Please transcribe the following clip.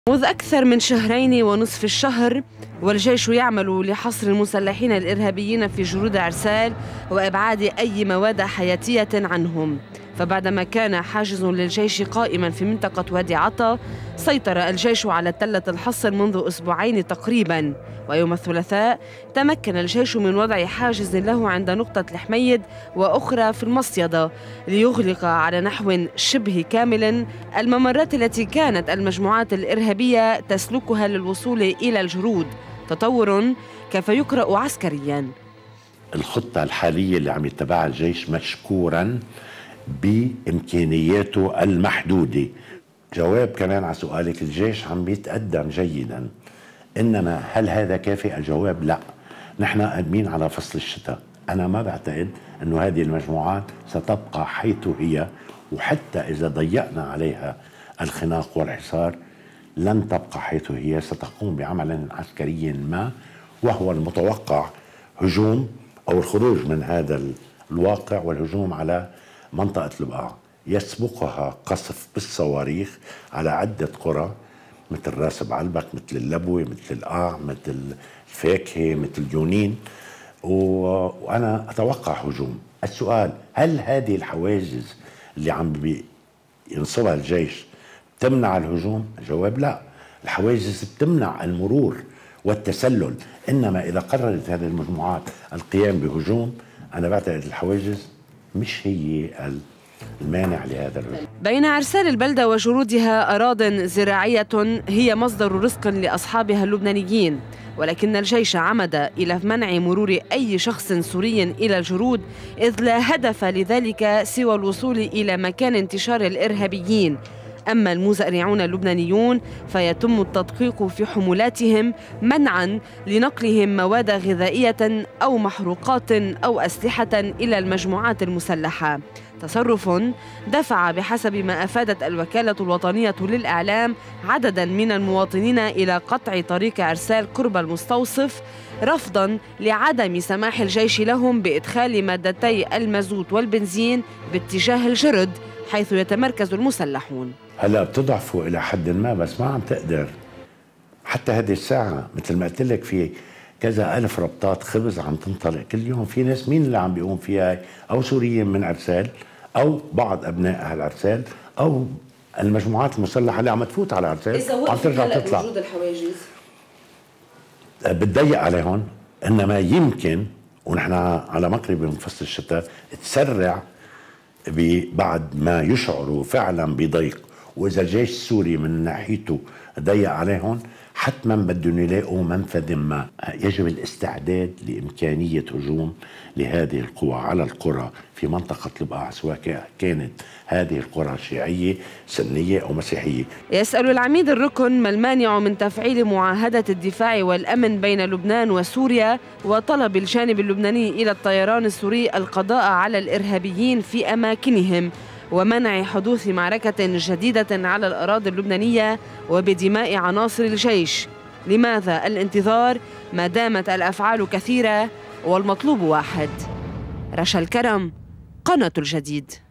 منذ أكثر من شهرين ونصف الشهر والجيش يعمل لحصر المسلحين الإرهابيين في جرود عرسال وإبعاد أي مواد حياتية عنهم. فبعدما كان حاجز للجيش قائما في منطقة وادي عطا، سيطر الجيش على تلة الحصر منذ أسبوعين تقريبا، ويوم الثلاثاء تمكن الجيش من وضع حاجز له عند نقطة الحميد وأخرى في المصيدة ليغلق على نحو شبه كامل الممرات التي كانت المجموعات الإرهابية تسلكها للوصول إلى الجرود. تطور كيف يقرأ عسكريا. الخطة الحالية اللي عم يتبعها الجيش مشكورا بإمكانياته المحدودة. جواب كمان على سؤالك، الجيش عم يتقدم جيدا، إنما هل هذا كافي؟ الجواب لا. نحن قادمين على فصل الشتاء، أنا ما بعتقد أنه هذه المجموعات ستبقى حيث هي، وحتى إذا ضيقنا عليها الخناق والحصار لن تبقى حيث هي، ستقوم بعمل عسكري ما، وهو المتوقع هجوم أو الخروج من هذا الواقع والهجوم على منطقة البقاع، يسبقها قصف بالصواريخ على عدة قرى مثل راس بعلبك، مثل اللبوة، مثل القاع، مثل الفاكهة، مثل جونين، وأنا أتوقع هجوم. السؤال، هل هذه الحواجز اللي عم ينصبها الجيش تمنع الهجوم؟ الجواب لا. الحواجز بتمنع المرور والتسلل، إنما إذا قررت هذه المجموعات القيام بهجوم أنا بعتقد الحواجز مش هي المانع لهذا الهجوم. بين عرسال البلدة وجرودها أراضٍ زراعية هي مصدر رزق لأصحابها اللبنانيين، ولكن الجيش عمد إلى منع مرور أي شخص سوري إلى الجرود، إذ لا هدف لذلك سوى الوصول إلى مكان انتشار الإرهابيين. أما المزارعون اللبنانيون فيتم التدقيق في حمولاتهم منعا لنقلهم مواد غذائية أو محروقات أو أسلحة إلى المجموعات المسلحة. تصرف دفع بحسب ما أفادت الوكالة الوطنية للإعلام عددا من المواطنين إلى قطع طريق عرسال قرب المستوصف، رفضا لعدم سماح الجيش لهم بإدخال مادتي المازوت والبنزين باتجاه الجرد حيث يتمركز المسلحون. هلا بتضعفوا إلى حد ما، بس ما عم تقدر حتى هذه الساعة. مثل ما قلت لك، في كذا ألف ربطات خبز عم تنطلق كل يوم. في ناس مين اللي عم بيقوم فيها؟ أو سوريين من عرسال، أو بعض أبناء أهل عرسال، أو المجموعات المسلحة اللي عم تفوت على عرسال وعم ترجع تطلع. وجود الحواجز بتضيق عليهم، إنما يمكن ونحن على مقرب من فصل الشتاء تسرع بعد ما يشعروا فعلا بضيق. وإذا الجيش السوري من ناحيته ضيق عليهم حتما بدهم يلاقوا منفذ ما. يجب الاستعداد لإمكانية هجوم لهذه القوى على القرى في منطقة البقاع، سواء كانت هذه القرى شيعية سنية أو مسيحية. يسأل العميد الركن ما المانع من تفعيل معاهدة الدفاع والأمن بين لبنان وسوريا وطلب الجانب اللبناني إلى الطيران السوري القضاء على الإرهابيين في أماكنهم ومنع حدوث معركة جديدة على الأراضي اللبنانية وبدماء عناصر الجيش. لماذا الانتظار ما دامت الأفعال كثيرة والمطلوب واحد؟ رشا الكرم، قناة الجديد.